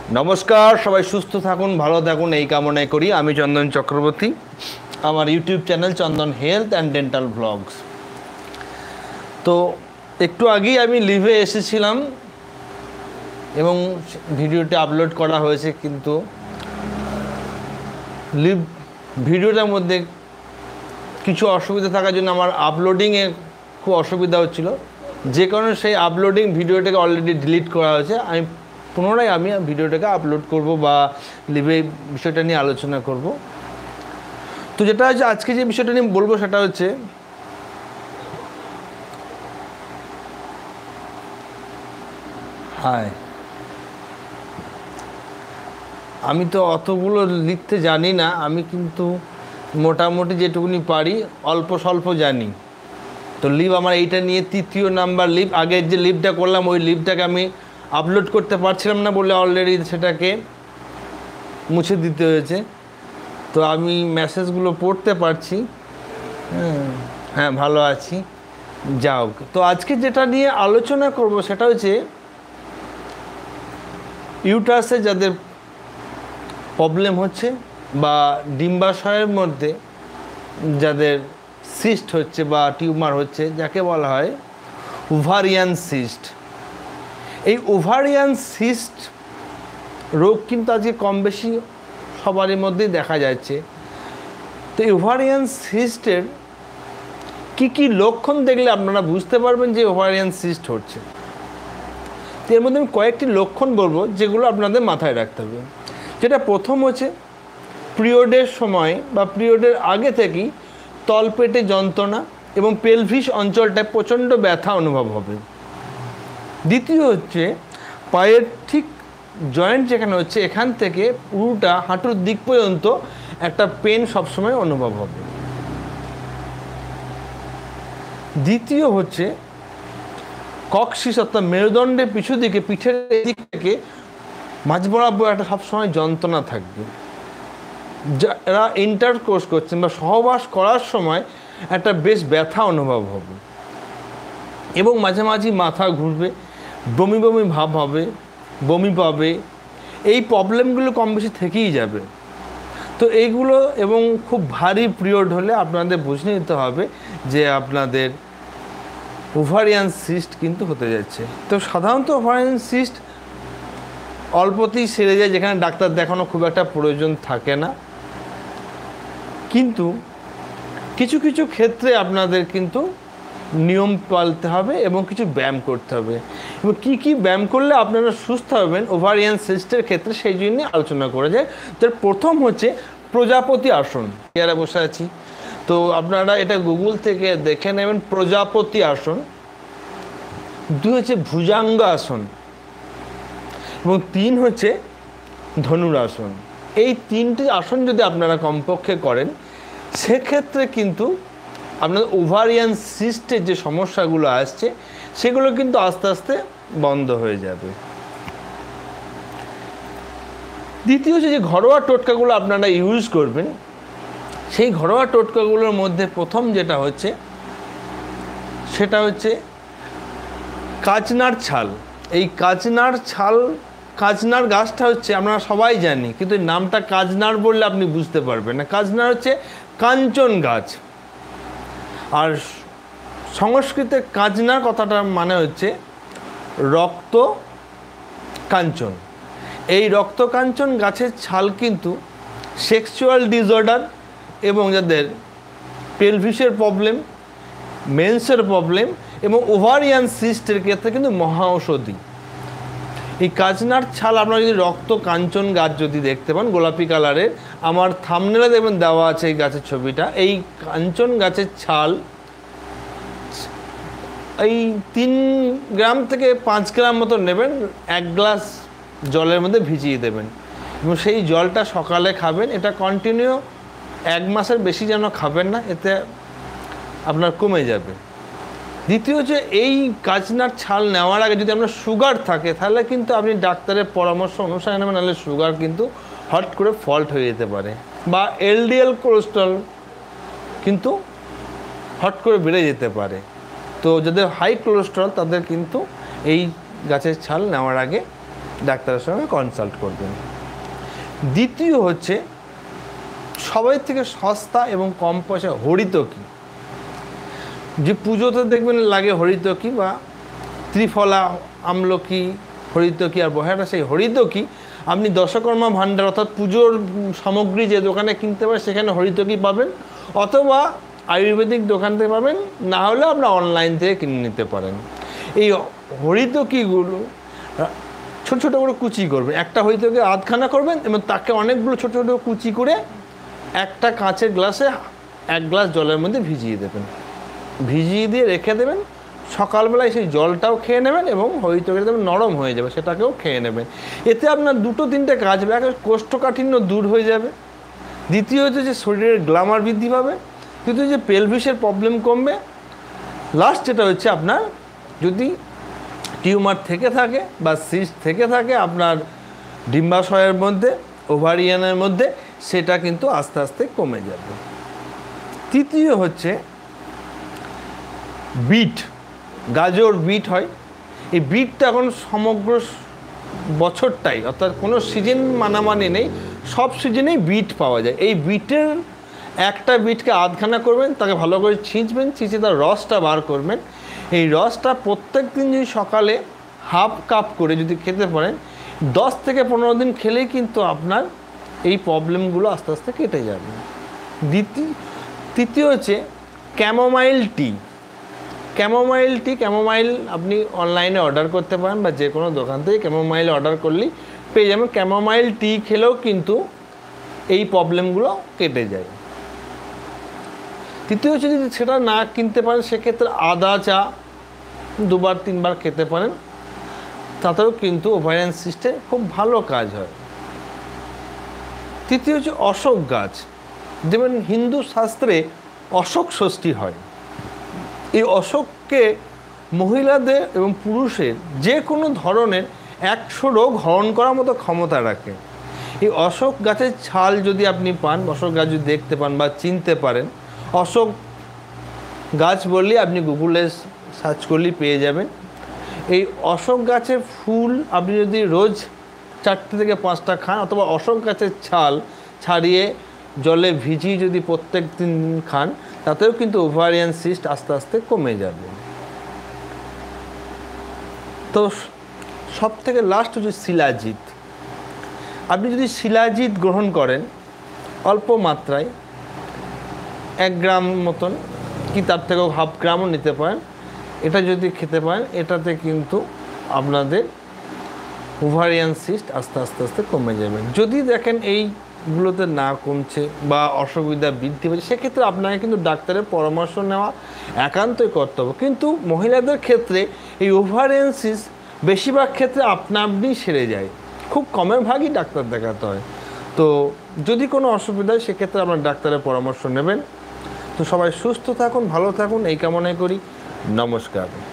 নমস্কার, সবাই সুস্থ থাকুন, ভালো থাকুন এই কামনাই করি। আমি চন্দন চক্রবর্তী, আমার YouTube channel Chandan health and dental blogs. তো একটু আগেই আমি লিভে এসেছিলাম এবং ভিডিওটি আপলোড করা হয়েছে, কিন্তু লিভ ভিডিওটার মধ্যে কিছু অসুবিধা থাকার জন্য আমার আপলোডিংয়ে খুব অসুবিধা হচ্ছিল, যে কারণে সেই আপলোডিং ভিডিওটাকে অলরেডি ডিলিট করা হয়েছে। আমি পুনরায় ভিডিওটাকে আপলোড করব বা লিভে বিষয়টা নিয়ে আলোচনা করব। তো যেটা হচ্ছে আজকে যে বিষয়টা নিয়ে বলবো সেটা হচ্ছে আমি তো অতগুলো লিখতে জানি না, আমি কিন্তু মোটামুটি যেটুকুনি পারি অল্প স্বল্প জানি। তো লিভ আমার এইটা নিয়ে তৃতীয় নাম্বার লিভ। আগের যে লিভটা করলাম ওই লিভটাকে আমি আপলোড করতে পারছিলাম না বলে অলরেডি সেটাকে মুছে দিতে হয়েছে। তো আমি মেসেজগুলো পড়তে পারছি। হ্যাঁ, ভালো আছি। যাও, তো আজকে যেটা নিয়ে আলোচনা করব সেটা হচ্ছে ইউটারাসে যাদের প্রবলেম হচ্ছে বা ডিম্বাশয়ের মধ্যে যাদের সিস্ট হচ্ছে বা টিউমার হচ্ছে, যাকে বলা হয় ওভারিয়ান সিস্ট। এই ওভারিয়ান সিস্ট রোগ কিন্তু আজকে কম বেশি সবারই মধ্যেই দেখা যাচ্ছে। তো এই ওভারিয়ান সিস্টের কী কী লক্ষণ দেখলে আপনারা বুঝতে পারবেন যে ওভারিয়ান সিস্ট হচ্ছে। তো এর মধ্যে আমি কয়েকটি লক্ষণ বলবো যেগুলো আপনাদের মাথায় রাখতে হবে। যেটা প্রথম হচ্ছে পিরিয়ডের সময় বা পিরিয়ডের আগে থেকেই তলপেটে যন্ত্রণা এবং পেলভিস অঞ্চলটায় প্রচণ্ড ব্যথা অনুভব হবে। দ্বিতীয় হচ্ছে পায়ের ঠিক জয়েন্ট যেখানে হচ্ছে এখান থেকে পুরোটা হাঁটুর দিক পর্যন্ত একটা পেন সবসময় অনুভব হবে। দ্বিতীয় হচ্ছে কক্সিস অর্থাৎ মেরুদণ্ডের পিছু দিকে পিঠের দিক থেকে মাঝ বরাবর একটা সবসময় যন্ত্রণা থাকবে। যারা ইন্টারকোর্স করছেন বা সহবাস করার সময় একটা বেশ ব্যথা অনুভব হবে এবং মাঝে মাঝে মাথা ঘুরবে, বমি বমি ভাব হবে, বমি পাবে। এই প্রবলেমগুলো কম বেশি থেকেই যাবে। তো এইগুলো এবং খুব ভারী পিরিয়ড হলে আপনাদের বুঝে নিতে হবে যে আপনাদের ওভারিয়ান সিস্ট কিন্তু হতে যাচ্ছে। তো সাধারণত ওভারিয়ান সিস্ট অল্পতেই সেরে যায়, যেখানে ডাক্তার দেখানো খুব একটা প্রয়োজন থাকে না। কিন্তু কিছু কিছু ক্ষেত্রে আপনাদের কিন্তু নিয়ম পালতে হবে এবং কিছু ব্যায়াম করতে হবে। এবং কী কী ব্যায়াম করলে আপনারা সুস্থ হবেন ওভারিয়ান সিস্টের ক্ষেত্রে সেই জন্য আলোচনা করা যায়। তার প্রথম হচ্ছে প্রজাপতি আসন। চেয়ারে বসে আছি, তো আপনারা এটা গুগল থেকে দেখে নেবেন প্রজাপতি আসন। দুই হচ্ছে ভুজাঙ্গ আসন এবং তিন হচ্ছে ধনুরাসন। এই তিনটি আসন যদি আপনারা কমপক্ষে করেন সেক্ষেত্রে কিন্তু আপনার ওভারিয়ান সিস্টের যে সমস্যাগুলো আসছে সেগুলো কিন্তু আস্তে আস্তে বন্ধ হয়ে যাবে। দ্বিতীয় হচ্ছে যে ঘরোয়া টোটকাগুলো আপনারা ইউজ করবেন, সেই ঘরোয়া টোটকাগুলোর মধ্যে প্রথম যেটা হচ্ছে সেটা হচ্ছে কাচনার ছাল। এই কাচনার গাছটা হচ্ছে আমরা সবাই জানি, কিন্তু নামটা কাচনার বললে আপনি বুঝতে পারবেন না। কাচনার হচ্ছে কাঞ্চন গাছ, আর সংস্কৃতে কাচনার কথাটার মানে হচ্ছে রক্ত কাঞ্চন। এই রক্ত কাঞ্চন গাছের ছাল কিন্তু সেক্সুয়াল ডিসঅর্ডার এবং যাদের পেলভিসের প্রবলেম, মেন্সের প্রবলেম এবং ওভারিয়ান সিস্টের ক্ষেত্রে কিন্তু মহা ঔষধি। এই কাচনার ছাল আপনারা যদি রক্ত কাঞ্চন গাছ যদি দেখতে পান গোলাপি কালারের, আমার থাম্বনেলে দেখবেন দেওয়া আছে এই গাছের ছবিটা। এই কাঞ্চন গাছের ছাল এই 3 গ্রাম থেকে 5 গ্রাম মতো নেবেন, 1 গ্লাস জলের মধ্যে ভিজিয়ে দেবেন এবং সেই জলটা সকালে খাবেন। এটা কন্টিনিউ 1 মাসের বেশি যেন খাবেন না, এতে আপনার কমে যাবে। দ্বিতীয় হচ্ছে এই কাচনার ছাল নেওয়ার আগে যদি আপনার সুগার থাকে তাহলে কিন্তু আপনি ডাক্তারের পরামর্শ অনুসারে নেবেন, নাহলে সুগার কিন্তু হট করে ফল্ট হয়ে যেতে পারে, বা এলডিএল কোলেস্ট্রল কিন্তু হট করে বেড়ে যেতে পারে। তো যাদের হাই কোলেস্ট্রল তাদের কিন্তু এই গাছের ছাল নেওয়ার আগে ডাক্তারের সঙ্গে কনসাল্ট করবেন। দ্বিতীয় হচ্ছে সবাই থেকে সস্তা এবং কম পয়সা হরিতকি। যে পুজোতে দেখবেন লাগে হরিতকি বা ত্রিফলা, আমলকি, হরিতকি আর বহেরা, সেই হরিতকি আপনি দশকর্মা ভাণ্ডার অর্থাৎ পুজোর সামগ্রী যে দোকানে কিনতে পারেন সেখানে হরিতকি পাবেন, অথবা আয়ুর্বেদিক দোকান থেকে পাবেন, না হলে আপনারা অনলাইন থেকে কিনে নিতে পারেন। এই হরিতকিগুলো ছোট ছোট করে কুচি করবেন, একটা হরিতকি আধখানা করবেন এবং তাকে অনেকগুলো ছোট ছোট কুচি করে একটা কাঁচের গ্লাসে 1 গ্লাস জলের মধ্যে ভিজিয়ে দেবেন, ভিজিয়ে দিয়ে রেখে দেবেন। সকালবেলায় সেই জলটাও খেয়ে নেবেন এবং হরিতকি দেবেন, নরম হয়ে যাবে, সেটাকেও খেয়ে নেবেন। এতে আপনার 2-3টে কাজ হবে। এক, কোষ্ঠকাঠিন্য দূর হয়ে যাবে। দ্বিতীয় হচ্ছে যে শরীরের গ্ল্যামার বৃদ্ধি পাবে। তৃতীয় যে পেলভিসের প্রবলেম কমবে। লাস্ট যেটা হচ্ছে আপনার যদি টিউমার থেকে থাকে বা সিস্ট থেকে থাকে আপনার ডিম্বাশয়ের মধ্যে, ওভারিয়ানের মধ্যে, সেটা কিন্তু আস্তে আস্তে কমে যাবে। তৃতীয় হচ্ছে বিট, গাজর বিট হয়। এই বিটটা এখন সমগ্র বছরটাই, অর্থাৎ কোনো সিজন মানামানি নেই, সব সিজনেই বিট পাওয়া যায়। এই বিটের একটা বিটকে আধখানা করবেন, তাকে ভালো করে ছিঁচবেন, ছিঁচে তার রসটা বার করবেন। এই রসটা প্রত্যেক দিন যদি সকালে হাফ কাপ করে যদি খেতে পারেন, 10 থেকে 15 দিন খেলেই কিন্তু আপনার এই প্রবলেমগুলো আস্তে আস্তে কেটে যাবে। তৃতীয় হচ্ছে ক্যামোমাইল টি। ক্যামোমাইল আপনি অনলাইনে অর্ডার করতে পারেন বা যে কোনো দোকান থেকে ক্যামোমাইল অর্ডার করলেই পেয়ে যাবেন। ক্যামোমাইল টি খেলেও কিন্তু এই প্রবলেমগুলো কেটে যায়। তৃতীয় হচ্ছে যদি সেটা না কিনতে পারেন, সেক্ষেত্রে আদা চা 2-3 বার খেতে পারেন, তাতেও কিন্তু ওভারিয়ান সিস্টে খুব ভালো কাজ হয়। তৃতীয় হচ্ছে অশোক গাছ। যেমন হিন্দু শাস্ত্রে অশোক ষষ্ঠী হয়। এই অশোককে মহিলাদের এবং পুরুষের যে কোনো ধরনের 100 রোগ হরণ করার মতো ক্ষমতা রাখে। এই অশোক গাছের ছাল যদি আপনি পান, অশোক গাছ যদি দেখতে পান বা চিনতে পারেন, অশোক গাছ বললেই আপনি গুগলে সার্চ করলেই পেয়ে যাবেন। এই অশোক গাছের ফুল আপনি যদি রোজ 4 থেকে 5টা খান, অথবা অশোক গাছের ছাল ছাড়িয়ে জলে ভিজিয়ে যদি প্রত্যেক দিন খান, তাতেও কিন্তু ওভারিয়ান সিস্ট আস্তে আস্তে কমে যাবে। তো সব থেকে লাস্ট হচ্ছে শিলাজিৎ। আপনি যদি শিলাজিৎ গ্রহণ করেন অল্প মাত্রায়, 1 গ্রাম মতন কি তার থেকেও হাফ গ্রামও নিতে পারেন, এটা যদি খেতে পারেন, এটাতে কিন্তু আপনাদের ওভারিয়ান সিস্ট আস্তে আস্তে আস্তে কমে যাবে। যদি দেখেন এইগুলোতে না কমছে বা অসুবিধা বৃদ্ধি পাচ্ছে, সেক্ষেত্রে আপনাকে কিন্তু ডাক্তারের পরামর্শ নেওয়া একান্তই কর্তব্য। কিন্তু মহিলাদের ক্ষেত্রে এই ওভারিয়ান সিস্ট বেশিরভাগ ক্ষেত্রে আপনি সেরে যায়, খুব কমের ভাগই ডাক্তার দেখাতে হয়। তো যদি কোনো অসুবিধা হয়, সেক্ষেত্রে আপনার ডাক্তারের পরামর্শ নেবেন। তো সবাই সুস্থ থাকুন, ভালো থাকুন, এই কামনাই করি। নমস্কার।